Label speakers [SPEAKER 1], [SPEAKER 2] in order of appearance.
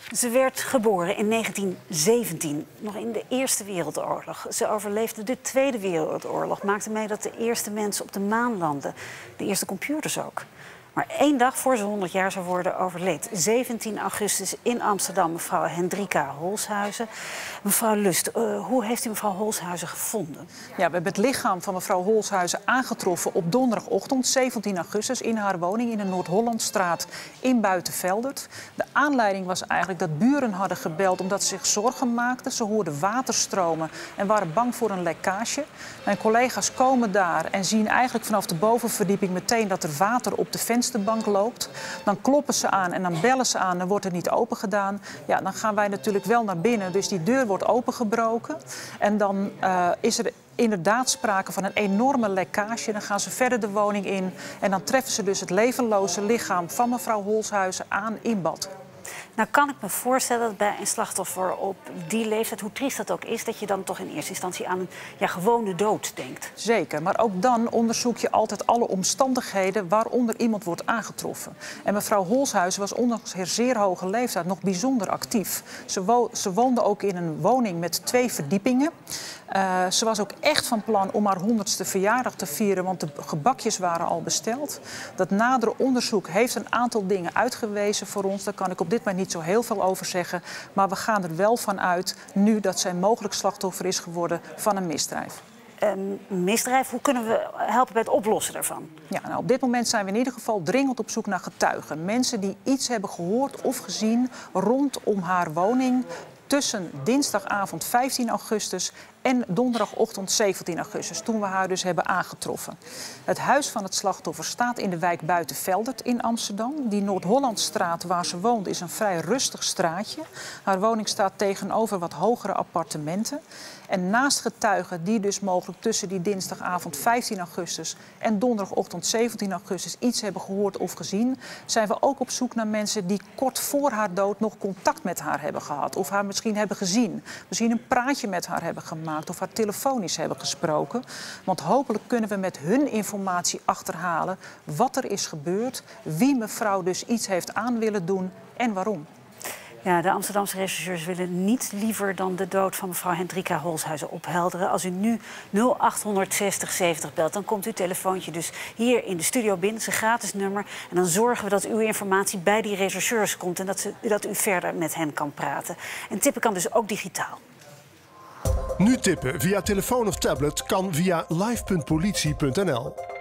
[SPEAKER 1] Ze werd geboren in 1917, nog in de Eerste Wereldoorlog. Ze overleefde de Tweede Wereldoorlog, maakte mee dat de eerste mensen op de maan landden. De eerste computers ook. Maar 1 dag voor ze 100 jaar zou worden overleed. 17 augustus in Amsterdam, mevrouw Hendrika Holshuizen. Mevrouw Lust, hoe heeft u mevrouw Holshuizen gevonden?
[SPEAKER 2] Ja, we hebben het lichaam van mevrouw Holshuizen aangetroffen op donderdagochtend, 17 augustus, in haar woning in de Noord-Hollandstraat in Buitenveldert. De aanleiding was eigenlijk dat buren hadden gebeld omdat ze zich zorgen maakten. Ze hoorden waterstromen en waren bang voor een lekkage. Mijn collega's komen daar en zien eigenlijk vanaf de bovenverdieping meteen dat er water op de vensterbank loopt. Dan kloppen ze aan en dan bellen ze aan, dan wordt het niet open gedaan. Ja, dan gaan wij natuurlijk wel naar binnen, dus die deur wordt opengebroken. En dan is er inderdaad sprake van een enorme lekkage. Dan gaan ze verder de woning in en dan treffen ze dus het levenloze lichaam van mevrouw Holshuizen aan in bad.
[SPEAKER 1] Nou kan ik me voorstellen dat bij een slachtoffer op die leeftijd, hoe triest dat ook is, dat je dan toch in eerste instantie aan een gewone dood denkt.
[SPEAKER 2] Zeker, maar ook dan onderzoek je altijd alle omstandigheden waaronder iemand wordt aangetroffen. En mevrouw Holshuizen was ondanks haar zeer hoge leeftijd nog bijzonder actief. Ze woonde ook in een woning met 2 verdiepingen. Ze was ook echt van plan om haar 100ste verjaardag te vieren, want de gebakjes waren al besteld. Dat nadere onderzoek heeft een aantal dingen uitgewezen voor ons. Daar kan ik op dit moment niet zo heel veel over zeggen. Maar we gaan er wel van uit nu dat zij mogelijk slachtoffer is geworden van een misdrijf.
[SPEAKER 1] Misdrijf, hoe kunnen we helpen bij het oplossen daarvan?
[SPEAKER 2] Ja, nou, op dit moment zijn we in ieder geval dringend op zoek naar getuigen. Mensen die iets hebben gehoord of gezien rondom haar woning tussen dinsdagavond 15 augustus en donderdagochtend 17 augustus, toen we haar dus hebben aangetroffen. Het huis van het slachtoffer staat in de wijk Buitenveldert in Amsterdam. Die Noord-Hollandstraat waar ze woont is een vrij rustig straatje. Haar woning staat tegenover wat hogere appartementen. En naast getuigen die dus mogelijk tussen die dinsdagavond 15 augustus en donderdagochtend 17 augustus iets hebben gehoord of gezien, zijn we ook op zoek naar mensen die kort voor haar dood nog contact met haar hebben gehad. Of haar misschien hebben gezien. Misschien een praatje met haar hebben gemaakt of haar telefonisch hebben gesproken. Want hopelijk kunnen we met hun informatie achterhalen wat er is gebeurd, wie mevrouw dus iets heeft aan willen doen en waarom.
[SPEAKER 1] Ja, de Amsterdamse rechercheurs willen niets liever dan de dood van mevrouw Hendrika Holshuizen ophelderen. Als u nu 0800 60 70 belt, dan komt uw telefoontje dus hier in de studio binnen. Het is een gratis nummer. En dan zorgen we dat uw informatie bij die rechercheurs komt en dat u verder met hen kan praten. En tippen kan dus ook digitaal.
[SPEAKER 3] Nu tippen via telefoon of tablet kan via live.politie.nl.